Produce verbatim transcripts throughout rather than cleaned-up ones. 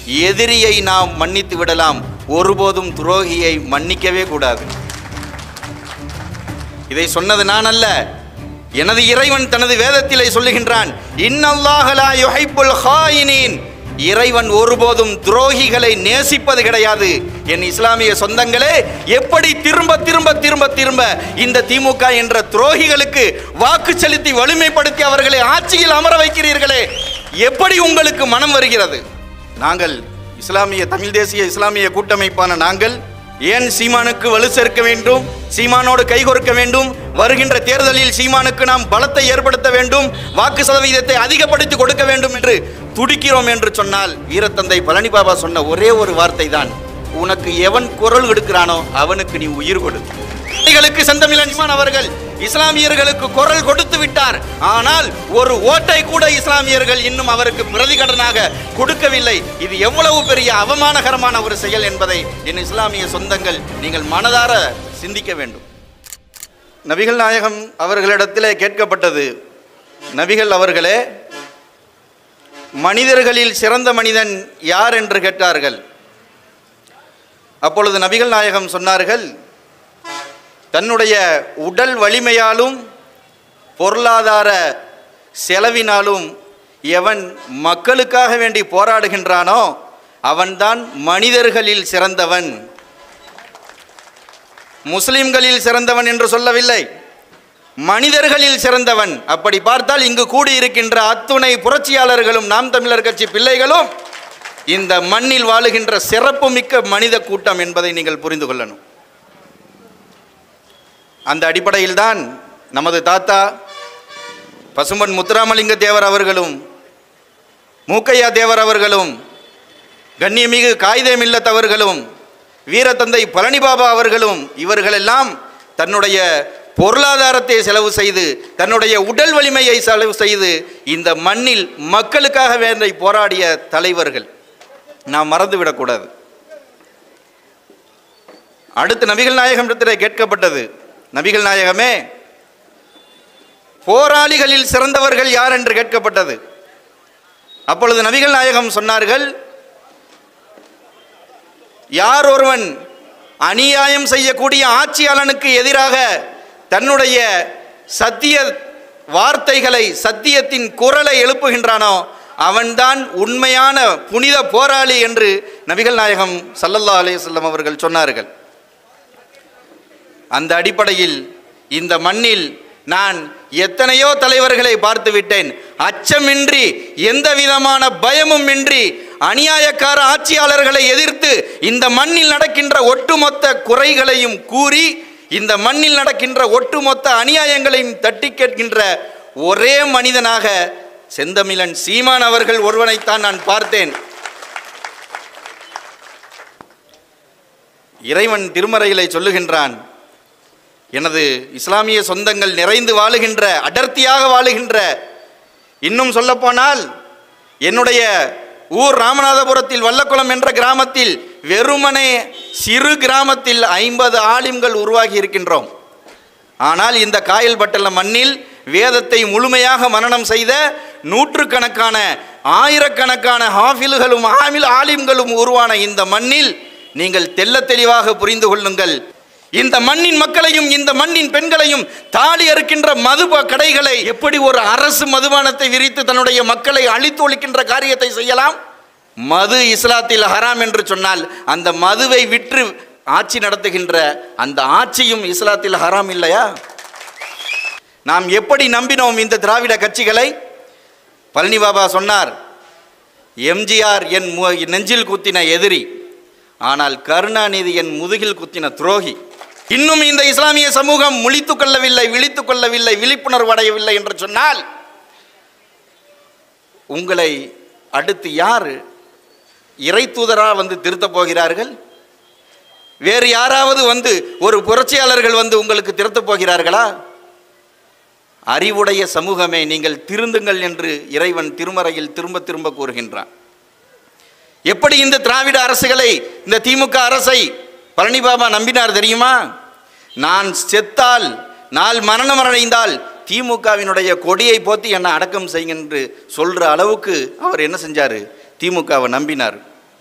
எதிரியை நாம் மன்னித்து விடலாம், ஒருபோதும் துரோகியை மன்னிக்கவே கூடாது. இதை சொன்னது நான் அல்ல, எனது இறைவன் தனது வேதத்திலே சொல்லுகின்றான், இன்னல்லாஹ லா யுஹிப்புல் ஹாயினீன். இறைவன் ஒருபோதும் துரோகிகளை நேசிப்பது கிடையாது. என் இஸ்லாமிய சொந்தங்களே, எப்படி திரும்ப திரும்ப திரும்ப திரும்ப இந்த திமுக என்ற துரோகிகளுக்கு வாக்கு செலுத்தி வலிமைப்படுத்தி அவர்களை ஆட்சியில் அமர வைக்கிறீர்களே, எப்படி உங்களுக்கு மனம் வருகிறது? நாங்கள் இஸ்லாமிய தமிழ் தேசிய இஸ்லாமிய கூட்டமைப்பான நாங்கள் ஏன் சீமானுக்கு வலு சேர்க்க வேண்டும், சீமானோடு கைகோர்க்க வேண்டும், வருகின்ற தேர்தலில் சீமானுக்கு நாம் பலத்தை ஏற்படுத்த வேண்டும், வாக்கு சதவீதத்தை அதிகப்படுத்தி கொடுக்க வேண்டும் என்று துடிக்கிறோம் என்று சொன்னால், வீரத்தந்தை பழனி பாபா சொன்ன ஒரே ஒரு வார்த்தை தான், உனக்கு எவன் குரல் எடுக்கிறானோ அவனுக்கு நீ உயிர் கொடு. செந்தமிழன் சீமான் அவர்கள் இஸ்லாமியர்களுக்கு குரல் கொடுத்து விட்டார். ஆனால் ஒரு ஓட்டை கூட இஸ்லாமியர்கள் இன்னும் அவருக்கு பிரதிகடனாக கொடுக்கவில்லை. இது எவ்வளவு பெரிய அவமானகரமான ஒரு செயல் என்பதை என் இஸ்லாமிய சொந்தங்கள் நீங்கள் மனதார சிந்திக்க வேண்டும். நபிகள் நாயகம் அவர்களிடத்திலே கேட்கப்பட்டது, நபிகள் அவர்களே, மனிதர்களில் சிறந்த மனிதன் யார் என்று கேட்டார்கள். அப்பொழுது நபிகள் நாயகம் சொன்னார்கள், தன்னுடைய உடல் வலிமையாலும் பொருளாதார செலவினாலும் எவன் மக்களுக்காக வேண்டி போராடுகின்றானோ அவன்தான் மனிதர்களில் சிறந்தவன். முஸ்லிம்களில் சிறந்தவன் என்று சொல்லவில்லை, மனிதர்களில் சிறந்தவன். அப்படி பார்த்தால் இங்கு கூடியிருக்கின்ற அத்துணை புரட்சியாளர்களும் நாம் தமிழர் கட்சி பிள்ளைகளும் இந்த மண்ணில் வாழுகின்ற சிறப்புமிக்க மனித கூட்டம் என்பதை நீங்கள் புரிந்து கொள்ளணும். அந்த அடிப்படையில் தான் நமது தாத்தா பசும்பொன் முத்துராமலிங்க தேவர் அவர்களும் மூக்கையா தேவர் அவர்களும் கண்ணியமிகு காயிதே மில்லத் அவர்களும் வீரத்தந்தை பழனி பாபா அவர்களும் இவர்களெல்லாம் தன்னுடைய பொருளாதாரத்தை செலவு செய்து, தன்னுடைய உடல் வலிமையை செலவு செய்து இந்த மண்ணில் மக்களுக்காக வேண்டி போராடிய தலைவர்கள். நாம் மறந்துவிடக்கூடாது. அடுத்து நபிகள் நாயகமிடத்திலே கேட்கப்பட்டது, நபிகள் நாயகமே, போராளிகளில் சிறந்தவர்கள் யார் என்று கேட்கப்பட்டது. அப்பொழுது நபிகள் நாயகம் சொன்னார்கள், யார் ஒருவன் அநியாயம் செய்யக்கூடிய ஆட்சியாளனுக்கு எதிராக தன்னுடைய சத்திய வார்த்தைகளை, சத்தியத்தின் குரலை எழுப்புகின்றானோ அவன்தான் உண்மையான புனித போராளி என்று நபிகள் நாயகம் ஸல்லல்லாஹு அலைஹி வஸல்லம் அவர்கள் சொன்னார்கள். அந்த அடிப்படையில் இந்த மண்ணில் நான் எத்தனையோ தலைவர்களை பார்த்து விட்டேன். அச்சமின்றி, எந்த விதமான பயமும் இன்றி அநியாயக்கார ஆட்சியாளர்களை எதிர்த்து இந்த மண்ணில் நடக்கின்ற ஒட்டுமொத்த குறைகளையும் கூறி, இந்த மண்ணில் நடக்கின்ற ஒட்டுமொத்த அநியாயங்களையும் தட்டி கேட்கின்ற ஒரே மனிதனாக செந்தமிழன் சீமான் அவர்கள் ஒருவனைத்தான் நான் பார்த்தேன். இறைவன் திருமறையிலே சொல்லுகின்றான், எனது இஸ்லாமிய சொந்தங்கள் நிறைந்து வாழுகின்ற, அடர்த்தியாக வாழுகின்ற, இன்னும் சொல்லப்போனால் என்னுடைய ஊர் ராமநாதபுரத்தில் வல்லக்குளம் என்ற கிராமத்தில், வெறுமனே சிறு கிராமத்தில் ஐம்பது ஆலிம்கள் உருவாகி இருக்கின்றோம். ஆனால் இந்த காயல் பட்டல மண்ணில் வேதத்தை முழுமையாக மனனம் செய்த நூற்றுக்கணக்கான, ஆயிரக்கணக்கான ஹாஃபில்களும் ஆமில் ஆலிம்களும் உருவான இந்த மண்ணில் நீங்கள் தெல்ல தெளிவாக புரிந்து கொள்ளுங்கள், இந்த மண்ணின் மக்களையும் இந்த மண்ணின் பெண்களையும் தாலி அறுக்கின்ற மது கடைகளை எப்படி ஒரு அரசு மதுபானத்தை விரித்து தன்னுடைய மக்களை அழித்து ஒழிக்கின்ற காரியத்தை செய்யலாம்? மது இஸ்லாத்தில் ஹராம் என்று சொன்னால் அந்த மதுவை விற்று ஆட்சி நடத்துகின்ற அந்த ஆட்சியும் இஸ்லாத்தில் ஹராம் இல்லையா? நாம் எப்படி நம்பினோம் இந்த திராவிட கட்சிகளை? பழனி பாபா சொன்னார், எம்ஜிஆர் என் நெஞ்சில் குத்தின எதிரி, ஆனால் கருணாநிதி என் முதுகில் குத்தின துரோகி. இன்னும் இந்த இஸ்லாமிய சமூகம் முழித்துக் கொள்ளவில்லை, விழித்துக் கொள்ளவில்லை, விழிப்புணர்வு அடையவில்லை என்று சொன்னால் உங்களை அடுத்து யார் இறை தூதரா வந்து திருத்தப் போகிறார்கள்? வேறு யாராவது வந்து ஒரு புரட்சியாளர்கள் வந்து உங்களுக்கு திருத்தப் போகிறார்களா? அறிவுடைய சமூகமே நீங்கள் திருந்துங்கள் என்று இறைவன் திருமறையில் திரும்ப திரும்ப கூறுகின்றான். எப்படி இந்த திராவிட அரசுகளை, இந்த திமுக அரசை பழனி பாபா நம்பினார் தெரியுமா? நான் செத்தால், நாள் மரணம் அடைந்தால் திமுகவினுடைய கொடியை போத்தி என்னை அடக்கம் செய்ய என்று சொல்ற அளவுக்கு அவர் என்ன செஞ்சார்? திமுகவை நம்பினார்.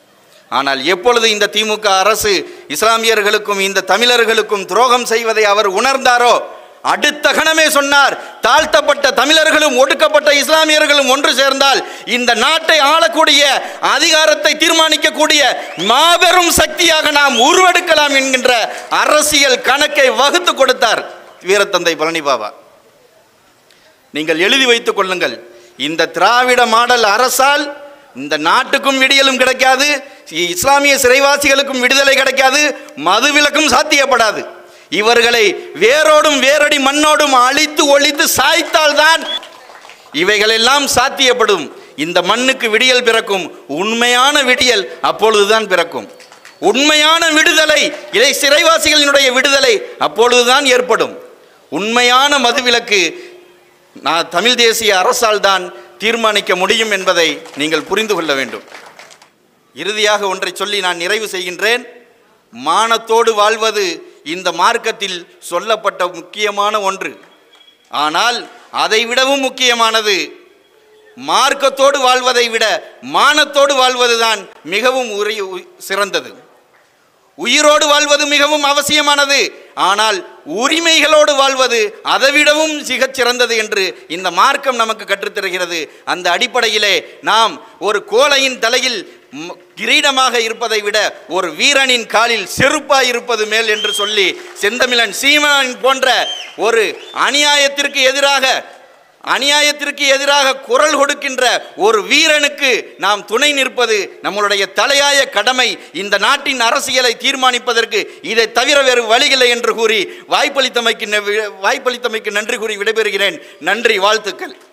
ஆனால் எப்பொழுது இந்த திமுக அரசு இஸ்லாமியர்களுக்கும் இந்த தமிழர்களுக்கும் துரோகம் செய்வதை அவர் உணர்ந்தாரோ அடுத்த கணமே சொன்னார், தாழ்த்தப்பட்ட தமிழர்களும் ஒடுக்கப்பட்ட இஸ்லாமியர்களும் ஒன்று சேர்ந்தால் இந்த நாட்டை ஆளக்கூடிய அதிகாரத்தை தீர்மானிக்கக்கூடிய மாபெரும் சக்தியாக நாம் உருவெடுக்கலாம் என்கின்ற அரசியல் கணக்கை வகுத்து கொடுத்தார் வீரத்தந்தை பழனி பாபா. நீங்கள் எழுதி வைத்துக் கொள்ளுங்கள், இந்த திராவிட மாடல் அரசால் இந்த நாட்டுக்கும் விடியலும் கிடைக்காது, இஸ்லாமிய சிறைவாசிகளுக்கும் விடுதலை கிடைக்காது, மதுவிலக்கும் சாத்தியப்படாது. இவர்களை வேரோடும் வேரடி மண்ணோடும் அழித்து ஒழித்து சாய்த்தால்தான் இவைகளெல்லாம் சாத்தியப்படும். இந்த மண்ணுக்கு விடியல் பிறக்கும், உண்மையான விடியல் அப்பொழுதுதான் பிறக்கும். உண்மையான விடுதலை, இதை சிறைவாசிகளினுடைய விடுதலை அப்பொழுதுதான் ஏற்படும். உண்மையான மதுவிலக்கு நான் தமிழ் தேசிய அரசால் தான் தீர்மானிக்க முடியும் என்பதை நீங்கள் புரிந்து கொள்ள வேண்டும். இறுதியாக ஒன்றை சொல்லி நான் நிறைவு செய்கின்றேன். மானத்தோடு வாழ்வது இந்த மார்க்கத்தில் சொல்லப்பட்ட முக்கியமான ஒன்று. ஆனால் அதை விடவும் முக்கியமானது மார்க்கத்தோடு வாழ்வதை விட மானத்தோடு வாழ்வதுதான் மிகவும் சிறந்தது. உயிரோடு வாழ்வது மிகவும் அவசியமானது, ஆனால் உரிமைகளோடு வாழ்வது அதைவிடவும் மிகச் சிறந்தது என்று இந்த மார்க்கம் நமக்கு கற்றுத்தருகிறது. அந்த அடிப்படையிலே நாம் ஒரு கோழையின் தலையில் கிரீடமாக இருப்பதை விட ஒரு வீரனின் காலில் செருப்பாய் இருப்பது மேல் என்று சொல்லி செந்தமிழன் சீமான் போன்ற ஒரு அநியாயத்திற்கு எதிராக அநியாயத்திற்கு எதிராக குரல் கொடுக்கின்ற ஒரு வீரனுக்கு நாம் துணை நிற்பது நம்மளுடைய தலையாய கடமை. இந்த நாட்டின் அரசியலை தீர்மானிப்பதற்கு இதை தவிர வேறு வழியில்லை என்று கூறி வாய்ப்பளித்தமைக்கு வாய்ப்பளித்தமைக்கு நன்றி கூறி விடைபெறுகிறேன். நன்றி, வாழ்த்துக்கள்.